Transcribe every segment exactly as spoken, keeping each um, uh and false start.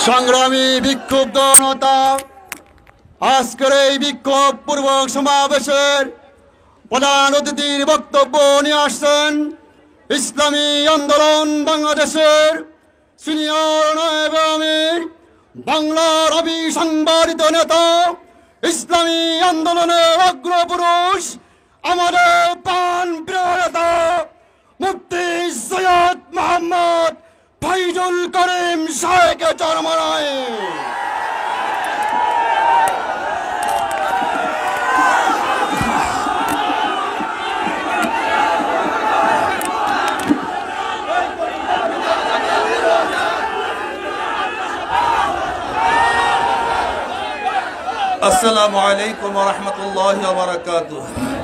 সংগ্রামী বিক্ষুব্ধ জনতা, আজকের এই বিক্ষোভ পূর্বক সমাবেশের প্রধান অতিথির বক্তব্য নিয়ে আসছেন ইসলামী আন্দোলন বাংলাদেশের সিনিয়র নায়েব আমির, বাংলার অবিসংবাদিত নেতা, ইসলামী আন্দোলনের অগ্রপুরুষ, আমাদের প্রাণ প্রিয় নেতা মুফতি সৈয়দ মোহাম্মদ ফাইজুল করিম সাহেবকে চরমনায়। अस्सलामु अलैकुम व रहमतुल्लाहि व बरकातुह।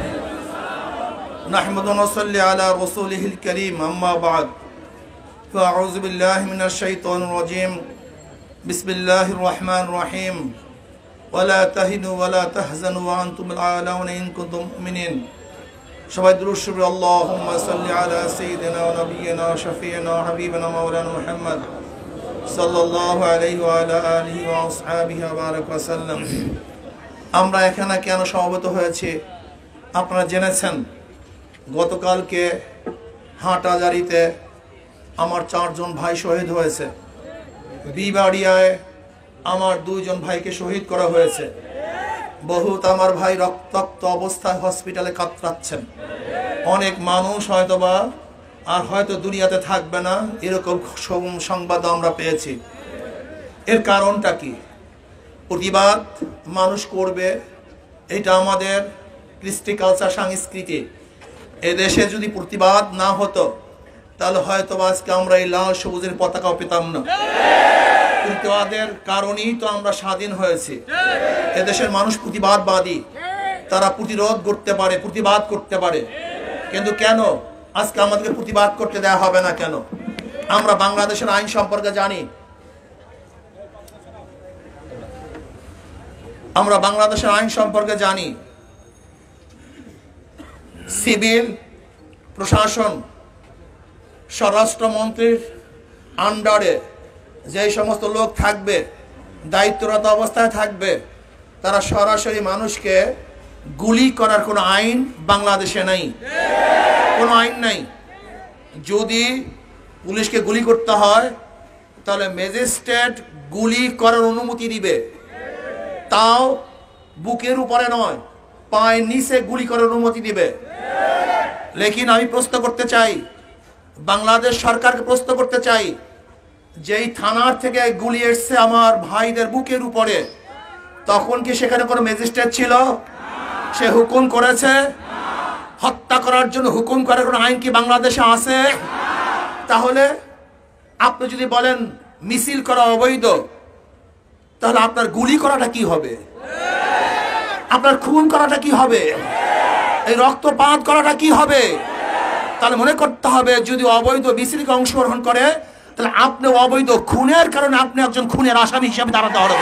नहमदु व नसल्ली अला रसूलिहिल करीम, अम्मा बाद। फ़अऊज़ु बिल्लाहि मिनश शैतानिर रजीम। बिस्मिल्लाहिर रहमानिर रहीम। वला तहिनु वला तहज़नु व अंतुमुल आलौना इन कुंतुम मुमिनीन। सबाई दुरूद शरीफ। अल्लाहुम्मा सल्लि अला सय्यिदिना व नबिय्यिना शफीअना हबीबना मौलाना मुहम्मद सल्लल्लाहु अलैहि व अला आलिहि व असहाबिहि व बारक व सल्लम। আমরা এখানে কেন সমবেত হয়েছি আপনারা জেনেছেন। গতকালকে হাটহাজারীতে আমার চারজন ভাই শহীদ হয়েছে। বিবাড়িয়ায় আমার দুইজন ভাইকে শহীদ করা হয়েছে। বহুত আমার ভাই রক্তাক্ত অবস্থায় হসপিটালে কাতরাচ্ছেন। অনেক মানুষ হয়তোবা আর হয়তো দুনিয়াতে থাকবে না, এরকম সংবাদ আমরা পেয়েছি। এর কারণটা কি? প্রতিবাদ মানুষ করবে, এটা আমাদের কৃষ্টি কালচার সংস্কৃতি। এদেশে যদি প্রতিবাদ না হতো তাহলে হয়তো আজকে আমরা এই লাল সবুজের পতাকাও পেতাম না। প্রতিবাদের কারণেই তো আমরা স্বাধীন হয়েছি। এদেশের মানুষ প্রতিবাদবাদী, তারা প্রতিরোধ করতে পারে, প্রতিবাদ করতে পারে। কিন্তু কেন আজকে আমাদেরকে প্রতিবাদ করতে দেওয়া হবে না কেন? আমরা বাংলাদেশের আইন সম্পর্কে জানি। আমরা বাংলাদেশের আইন সম্পর্কে জানি। সিভিল প্রশাসন স্বরাষ্ট্রমন্ত্রীর আন্ডারে যে সমস্ত লোক থাকবে, দায়িত্বরত অবস্থায় থাকবে, তারা সরাসরি মানুষকে গুলি করার কোনো আইন বাংলাদেশে নেই, কোনো আইন নাই। যদি পুলিশকে গুলি করতে হয় তাহলে ম্যাজিস্ট্রেট গুলি করার অনুমতি দিবে, তাও বুকের উপরে নয়, পায়ের নিচে গুলি করার অনুমতি দিবে। লেকিন আমি প্রশ্ন করতে চাই, বাংলাদেশ সরকারকে প্রশ্ন করতে চাই, যেই থানার থেকে গুলি এসছে আমার ভাইদের বুকের উপরে, তখন কি সেখানে কোনো ম্যাজিস্ট্রেট ছিল? সে হুকুম করেছে? হত্যা করার জন্য হুকুম করার কোনো আইন কি বাংলাদেশে আছে? তাহলে আপনি যদি বলেন মিছিল করা অবৈধ, তাহলে আপনার গুলি করাটা কি হবে? আপনার খুন করাটা কি হবে? এই রক্তপাত করাটা কি হবে? তাহলে মনে করতে হবে, যদি অবৈধ মিছিলে অংশগ্রহণ করে তাহলে আপনি অবৈধ খুনের কারণে আপনি একজন খুনের আসামি হিসেবে দাঁড়াতে হবে।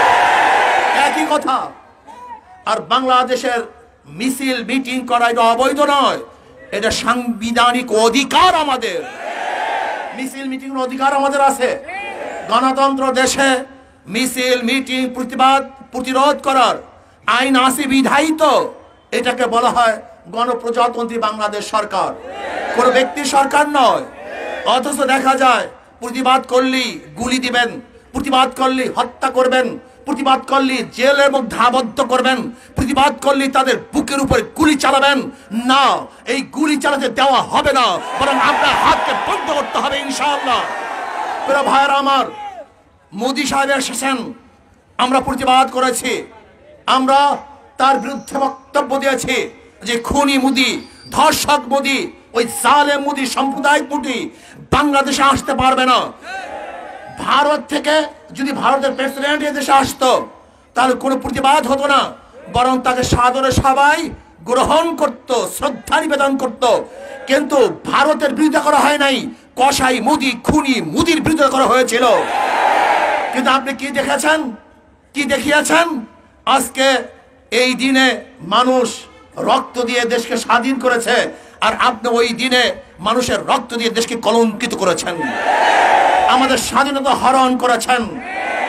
একই কথা। আর বাংলাদেশের মিছিল মিটিং করা এটা অবৈধ নয়, এটা সাংবিধানিক অধিকার আমাদের। মিছিল মিটিং এর অধিকার আমাদের আছে। গণতন্ত্র দেশে মিছিল মিটিং প্রতিবাদ প্রতিরোধ করার আইন আছে বিধায়িত। এটাকে বলা হয় গণপ্রজাতন্ত্রী বাংলাদেশ সরকার, কোনো ব্যক্তির সরকার নয়। অথচ দেখা যায় প্রতিবাদ করলেই গুলি দিবেন, প্রতিবাদ করলে হত্যা করবেন, প্রতিবাদ করলে জেলের মধ্যে আবদ্ধ করবেন, প্রতিবাদ করলে তাদের বুকের উপরে গুলি চালাবেন। না, এই গুলি চালাতে দেওয়া হবে না, বরং আপনার হাতকে বন্ধ করতে হবে ইনশাআল্লাহ। প্রিয় ভাইরা আমার, মোদি সাহেব এসেছেন, আমরা প্রতিবাদ করেছি, আমরা তার বিরুদ্ধে বক্তব্য দিয়েছি যে খুনি মোদি, ধর্ষক মোদি, ওই জালেম মোদি, সাম্প্রদায়িক মোদি বাংলাদেশে আসতে পারবে না। ভারত থেকে যদি ভারতের প্রেসিডেন্ট এদেশে আসতো তাহলে কোনো প্রতিবাদ হতো না, বরং তাকে সাদরে সবাই গ্রহণ করত, শ্রদ্ধা নিবেদন করত। কিন্তু ভারতের বিরোধিতা করা হয় নাই, কসাই মোদি, খুনি মোদির বিরোধিতা করা হয়েছিল। কিন্তু আপনি কি দেখেছেন, কি দেখিয়েছেন? আজকে এই দিনে মানুষ রক্ত দিয়ে দেশকে স্বাধীন করেছে, আর আপনি ওই দিনে মানুষের রক্ত দিয়ে দেশকে কলঙ্কিত করেছেন, আমাদের স্বাধীনতা হরণ করেছেন।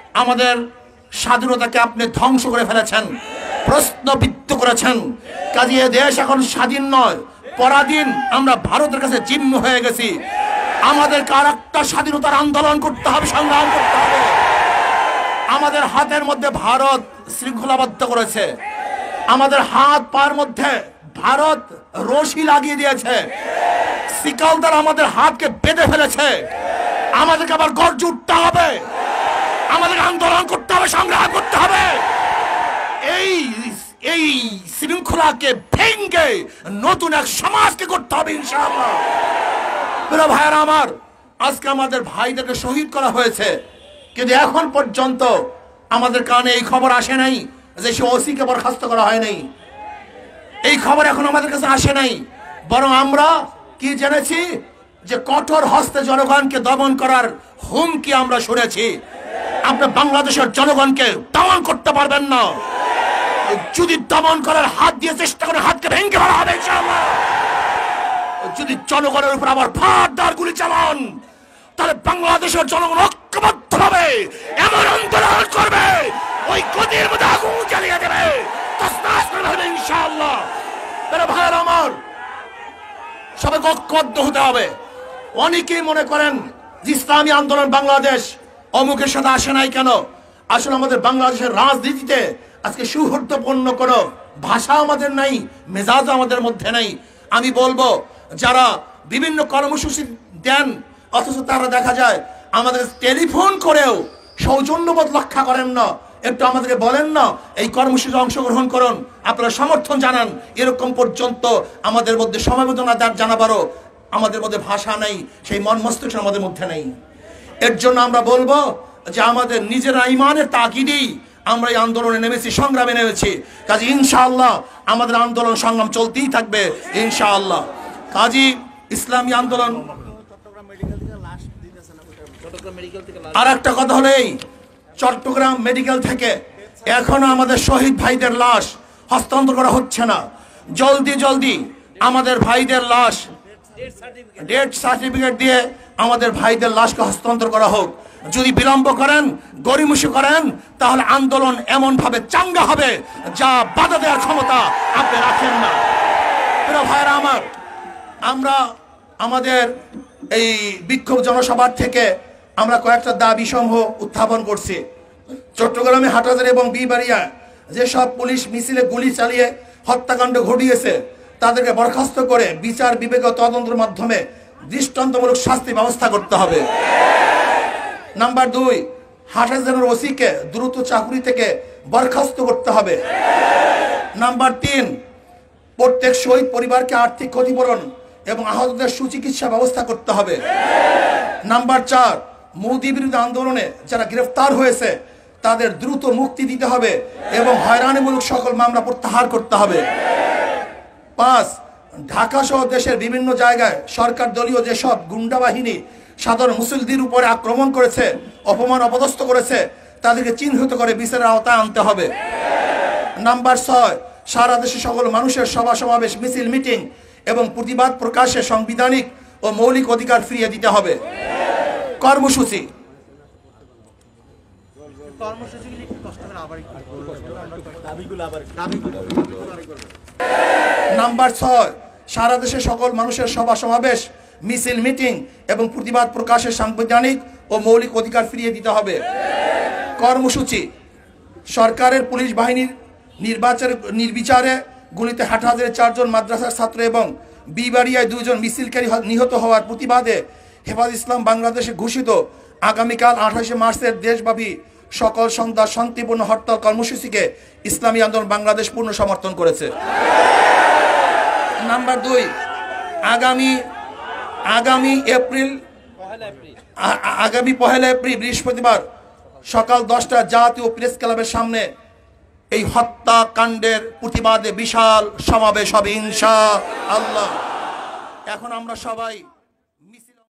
আমাদের স্বাধীনতাকে আপনি ধ্বংস করে ফেলেছেন, প্রশ্নবিদ্ধ করেছেন। কাজে এ দেশ এখন স্বাধীন নয়, পরাধীন। আমরা ভারতের কাছে জিম্মি হয়ে গেছি। আমাদেরকে আর একটা স্বাধীনতার আন্দোলন করতে হবে, সংগ্রাম করতে হবে। আমাদের হাতের মধ্যে ভারত শৃঙ্খলাবদ্ধ করেছে, আমাদের হাত পায়ের মধ্যে ভারত রশি লাগিয়ে দিয়েছে, শিকল দ্বারা আমাদের হাতকে বেঁধে ফেলেছে। আমাদেরকে আবার গর্জে উঠতে হবে, আমাদের আন্দোলন করতে হবে, সংগ্রাম করতে হবে। এই এই শৃঙ্খলাকে ভেঙে নতুন এক সমাজকে করতে হবে ইনশাআল্লাহ। প্রিয় ভাইয়েরা আমার, আজকে আমাদের ভাইদেরকে শহীদ করা হয়েছে, কিন্তু এখন পর্যন্ত আমাদের কানে এই খবর আসে নাই যে সে ওসিকে বরখাস্ত করা হয় নাই। এই খবর এখন আমাদের কাছে আসে নাই, বরং আমরা কি জেনেছি যে কঠোর হস্তে জনগণকে দমন করার হুমকি আমরা শুনেছি। আপনি বাংলাদেশের জনগণকে দমন করতে পারবেন না। যদি দমন করার হাত দিয়ে চেষ্টা করে হাতকে ভেঙে ফেলা হবে ইনশাআল্লাহ। যদি জনগণের উপর আবার ফাঁদদার গুলি চালান, তাহলে বাংলাদেশের জনগণ ঐক্যবদ্ধ হবে, এমন আন্দোলন করবে, ওই গদির মধ্যে আগুন জ্বালিয়ে দেবে, তসনাস করে ফেলবে ইনশাআল্লাহ। মেরে ভাইয়ের আমার, সবাইকে ঐক্যবদ্ধ হতে হবে। অনেকেই মনে করেন যে ইসলামী আন্দোলন বাংলাদেশ অমুকের সাথে আসে নাই কেন? আসলে আমাদের বাংলাদেশের রাজনীতিতে আজকে সৌহার্দ্যপূর্ণ কোনো ভাষা আমাদের নাই, মেজাজ আমাদের মধ্যে নাই। আমি বলবো, যারা বিভিন্ন কর্মসূচি দেন অথচ তারা দেখা যায় আমাদের টেলিফোন করেও সৌজন্যবোধ রক্ষা করেন না, একটু আমাদেরকে বলেন না এই কর্মসূচিতে অংশগ্রহণ করুন, আপনারা সমর্থন জানান, এরকম পর্যন্ত আমাদের মধ্যে সমবেদনা জানাবারও আমাদের মধ্যে ভাষা নেই, সেই মন মস্তিষ্ক আমাদের মধ্যে নেই। এর জন্য আমরা বলবো যে আমাদের নিজেরা ইমানের তাকিদেই আমরা এই আন্দোলনে নেমেছি, সংগ্রামে নেমেছি। কাজী ইনশাআল্লাহ আমাদের আন্দোলন সংগ্রাম চলতেই থাকবে ইনশাআল্লাহ। কাজী ইসলামী আন্দোলন। আর একটা কথা হলো, এই চট্টগ্রাম মেডিকেল থেকে এখনো আমাদের শহীদ ভাইদের লাশ হস্তান্তর করা হচ্ছে না। জলদি জলদি আমাদের ভাইদের লাশ ডেথ সার্টিফিকেট দিয়ে আমাদের ভাইদের লাশকে হস্তান্তর করা হোক। যদি বিলম্ব করেন, গড়িমসি করেন, তাহলে আন্দোলন এমন ভাবে চাঙ্গা হবে যা বাধা দেওয়ার ক্ষমতা আপনি রাখেন না। প্রিয় ভাইরা আমার, আমরা আমাদের এই বিক্ষোভ জনসভার থেকে আমরা কয়েকটা দাবি সমূহ উত্থাপন করছি। চট্টগ্রামে হাটহাজারী এবং বিবাড়িয়া যেসব পুলিশ মিছিলে গুলি চালিয়ে হত্যাকাণ্ড ঘটিয়েছে তাদেরকে বরখাস্ত করে বিচার বিবেক ও তদন্তের মাধ্যমে দৃষ্টান্তমূলক শাস্তি ব্যবস্থা করতে হবে। নাম্বার দুই, হাটহাজারীর ওসিকে দ্রুত চাকরি থেকে বরখাস্ত করতে হবে। নাম্বার তিন, প্রত্যেক শহীদ পরিবারকে আর্থিক ক্ষতিপূরণ এবং আহতদের সুচিকিৎসা ব্যবস্থা করতে হবে। নাম্বার চার, মোদি বিরোধী আন্দোলনে যারা গ্রেফতার হয়েছে তাদের দ্রুত মুক্তি দিতে হবে এবং হয়রানিমূলক সকল মামলা প্রত্যাহার করতে হবে। পাঁচ, ঢাকা সহ দেশের বিভিন্ন জায়গায় সরকার দলীয় যেসব গুন্ডা বাহিনী সাধারণ মুসল্লিদের উপরে আক্রমণ করেছে, অপমান অপদস্থ করেছে, তাদেরকে চিহ্নিত করে বিচারের আওতায় আনতে হবে। নাম্বার ছয়, সারা দেশে সকল মানুষের সভা সমাবেশ, মিছিল, মিটিং এবং প্রতিবাদ প্রকাশে সাংবিধানিক ও মৌলিক অধিকার ফিরিয়ে দিতে হবে। কর্মসূচি নাম্বার ছয়, সারা দেশে সকল মানুষের সভা সমাবেশ, মিছিল, মিটিং এবং প্রতিবাদ প্রকাশের সাংবিধানিক ও মৌলিক অধিকার ফিরিয়ে দিতে হবে। কর্মসূচি, সরকারের পুলিশ বাহিনীর নির্বাচনের নির্বিচারে গুলিতে হাটহাজারী চারজন মাদ্রাসার ছাত্র এবং বিবাড়িয়ায় দুইজন মিছিলকারী নিহত হওয়ার প্রতিবাদে হেফাজত ইসলাম বাংলাদেশে ঘোষিত আগামীকাল আঠাশে মার্চের দেশব্যাপী সকল সন্ধ্যা শান্তিপূর্ণ হরতাল কর্মসূচিকে ইসলামী আন্দোলন বাংলাদেশ পূর্ণ সমর্থন করেছে। নাম্বার দুই, আগামী আগামী এপ্রিল আগামী পহেলা এপ্রিল বৃহস্পতিবার সকাল দশটা জাতীয় প্রেস ক্লাবের সামনে এই হত্যাকাণ্ডের প্রতিবাদে বিশাল সমাবেশ হবে ইনশাআল্লাহ। এখন আমরা সবাই